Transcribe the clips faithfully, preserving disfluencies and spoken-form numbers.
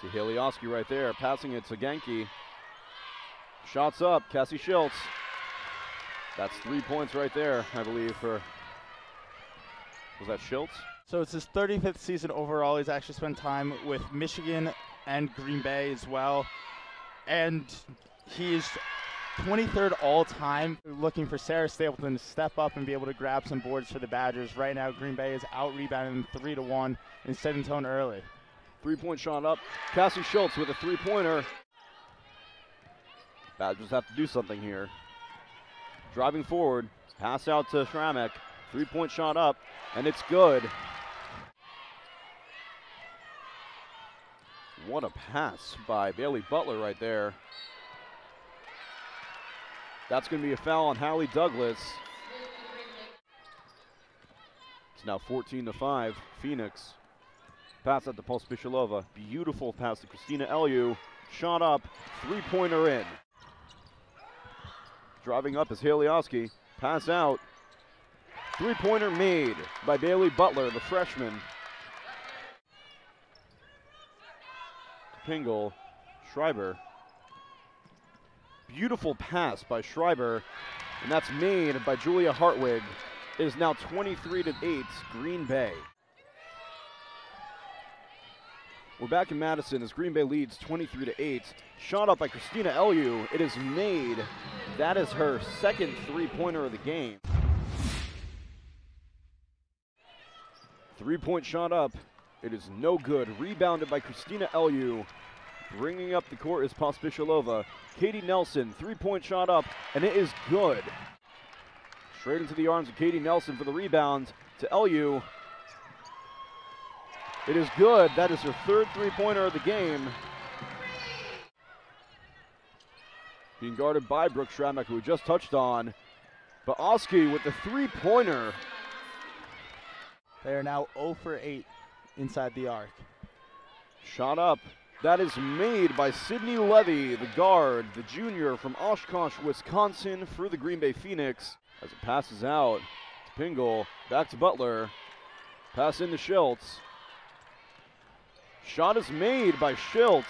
See Haley right there, passing it to Genki. Shots up, Cassie Schultz. That's three points right there, I believe, for, was that Schultz? So it's his thirty-fifth season overall. He's actually spent time with Michigan and Green Bay as well. And he's twenty-third all-time, looking for Sarah Stapleton to step up and be able to grab some boards for the Badgers. Right now, Green Bay is out-rebounding three to one and setting tone early. Three-point shot up. Cassie Schultz with a three-pointer. Badgers have to do something here. Driving forward, pass out to Schramek. Three-point shot up, and it's good. What a pass by Bailey Butler right there. That's going to be a foul on Hallie Douglas. It's now fourteen to five, Phoenix. Pass out to Pospisilova. Beautiful pass to Krystyna Ellew. Shot up, three-pointer in. Driving up is Haley. Pass out. Three-pointer made by Bailey Butler, the freshman. Pingle, Schreiber. Beautiful pass by Schreiber, and that's made by Julia Hartwig. It is now twenty-three to eight, Green Bay. We're back in Madison as Green Bay leads twenty-three to eight. Shot up by Krystyna Ellew. It is made. That is her second three-pointer of the game. Three-point shot up. It is no good. Rebounded by Krystyna Ellew. Bringing up the court is Pospisilova. Katie Nelson, three-point shot up, and it is good. Straight into the arms of Katie Nelson for the rebound to Ellew. It is good. That is her third three-pointer of the game. Being guarded by Brooke Schramek, who we just touched on. But Oski with the three-pointer. They are now zero for eight inside the arc. Shot up. That is made by Sydney Levy, the guard, the junior from Oshkosh, Wisconsin, for the Green Bay Phoenix. As it passes out to Pingle, back to Butler. Pass into Schultz. Shot is made by Schultz.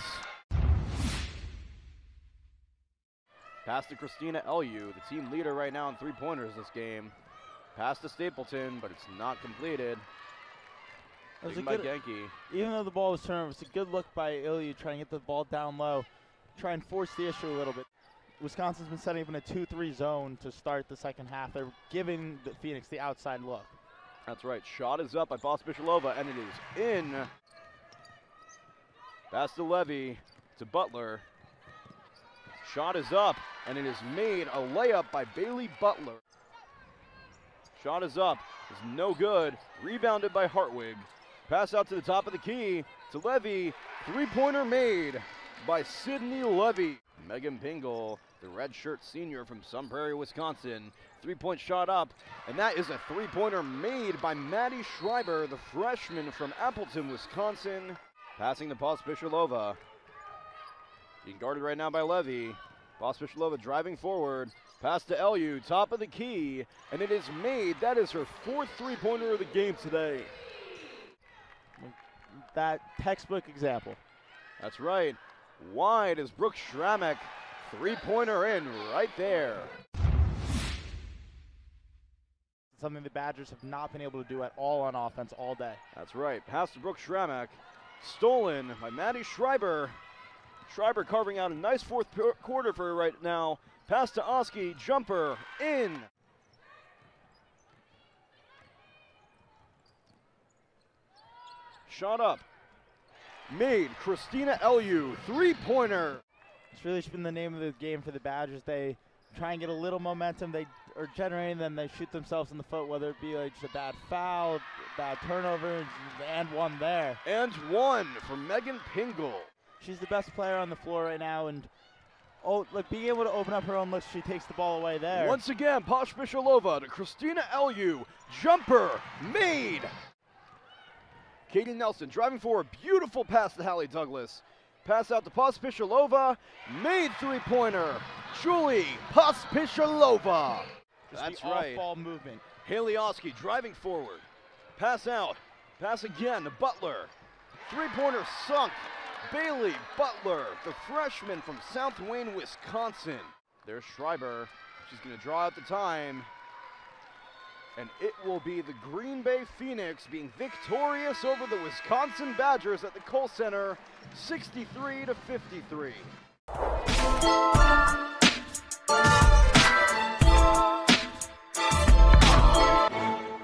Pass to Krystyna Ellew, the team leader right now in three-pointers this game. Pass to Stapleton, but it's not completed. It was a by good, Genki. Even though the ball was turned, it was a good look by Ellew trying to get the ball down low, try and force the issue a little bit. Wisconsin's been setting up in a two three zone to start the second half. They're giving the Phoenix the outside look. That's right. Shot is up by Pospisilova, and it is in. Pass to Levy to Butler. Shot is up, and it is made a layup by Bailey Butler. Shot is up, is no good. Rebounded by Hartwig. Pass out to the top of the key to Levy. Three-pointer made by Sydney Levy. Megan Pingle, the red shirt senior from Sun Prairie, Wisconsin. Three-point shot up, and that is a three-pointer made by Maddie Schreiber, the freshman from Appleton, Wisconsin. Passing to Pospisilova. Being guarded right now by Levy. Pospisilova driving forward. Pass to Ellew, top of the key, and it is made. That is her fourth three-pointer of the game today. That textbook example. That's right. Wide is Brooke Schramek. Three-pointer in right there. Something the Badgers have not been able to do at all on offense all day. That's right. Pass to Brooke Schramek. Stolen by Maddie Schreiber. Schreiber carving out a nice fourth quarter for her right now. Pass to Oski. Jumper in. Shot up. Made. Krystyna Ellew. Three-pointer. It's really been the name of the game for the Badgers. They try and get a little momentum. They are generating them. They shoot themselves in the foot, whether it be like just a bad foul, bad turnover, and one there. And one for Megan Pingle. She's the best player on the floor right now, and oh, like being able to open up her own looks, she takes the ball away there. Once again, Pospisilova to Krystyna Ellew. Jumper made. Katie Nelson driving forward. Beautiful pass to Hallie Douglas. Pass out to Pospisilova. Made three-pointer. Julie Pospisilova. That's right. Off-ball movement. Haley Oski driving forward. Pass out. Pass again to Butler. Three-pointer sunk Bailey Butler, the freshman from South Wayne, Wisconsin. There's Schreiber. She's going to draw out the time. And it will be the Green Bay Phoenix being victorious over the Wisconsin Badgers at the Kohl Center, sixty-three to fifty-three.